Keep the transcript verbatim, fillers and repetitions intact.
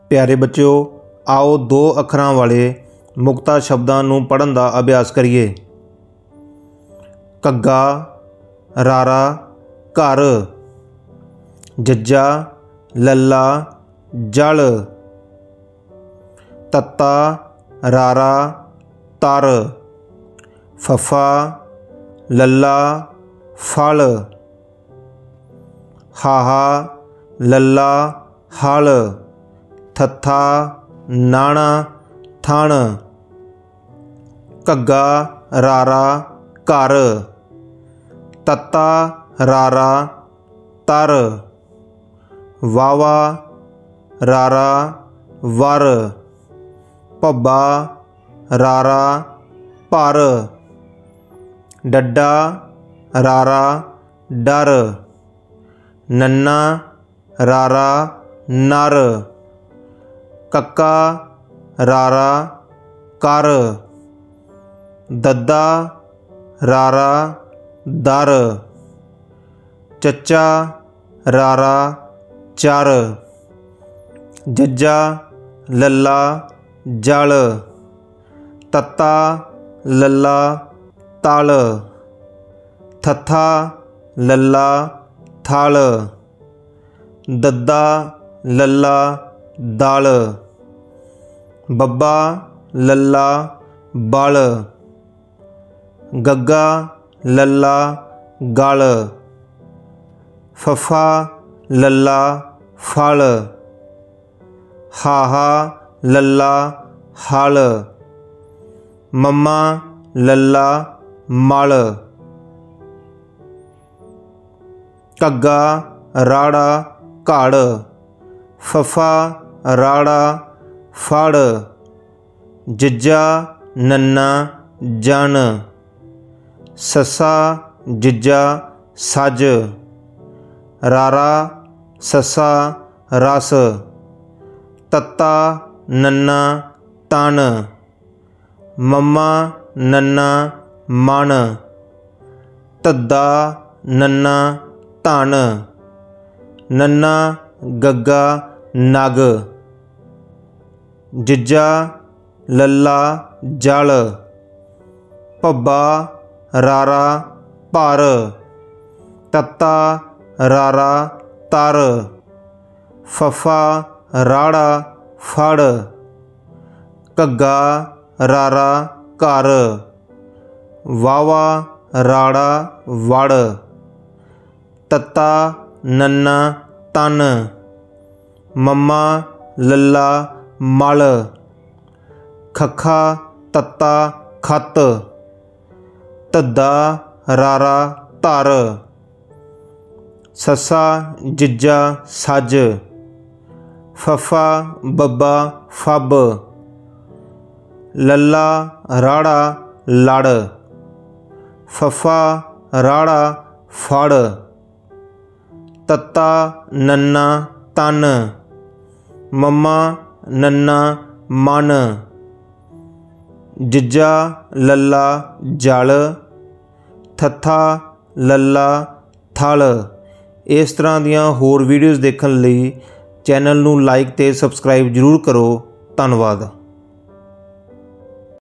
प्यारे बच्चों, आओ दो अखरां वाले मुक्ता शब्दां नूं पढ़न दा अभ्यास करिए। घग्गा, रारा, घर, जज्जा, लल्ला, जल, तत्ता, रारा, तर, फफा, लल्ला, फल, हाहा, लल्ला, हल, थत्था, नाणा, थण, घग्गा, रारा, घर, तत्ता, रारा, तर, वावा, रारा, वर, भब्बा, रारा, पर, डड्डा, रारा, डर, नन्ना, रारा, नर, कक्का, रारा, कर, दद्दा, रारा, दर, चच्चा, रारा, चर, जज्जा, लल्ला, जल, तत्ता, लल्ला, तल, थत्था, लल्ला, थल, दद्दा, लल्ला, दल, बब्बा, लल्ला, बल, गग्गा, लल्ला, गल, फफा, लल्ला, फल, हाहा, लल्ला, हल, मम्मा, लल्ला, मल, घग्गा, राड़ा, घड़, फफा, राड़ा, फड़, जज्जा, नन्ना, जन, ससा, जज्जा, सज, रारा, ससा, रस, तत्ता, नन्ना, तन, मम्मा, नन्ना, मन, धद्दा, नन्ना, धन, नन्ना, गग्गा, नग, जज्जा, लल्ला, जल, भब्बा, रारा, पर, तत्ता, रारा, तर, फफा, राड़ा, फड़, घग्गा, रारा, घर, वावा, राड़ा, वड़, तत्ता, नन्ना, तन, मम्मा, लल्ला, मल, खखा, तत्ता, खत, धद्दा, रारा, धर, ससा, जज्जा, सज, फफा, बब्बा, फब, लल्ला, राड़ा, लड़, फफा, राड़ा, फड़, तत्ता, नन्ना, तन, मम्मा, नन्ना, मन, जज्जा, लल्ला, जल, थत्था, लल्ला, थल। इस तरह दियां होर वीडियोज़ देखने लई चैनल नूं लाइक ते सबसक्राइब जरूर करो। धन्नवाद।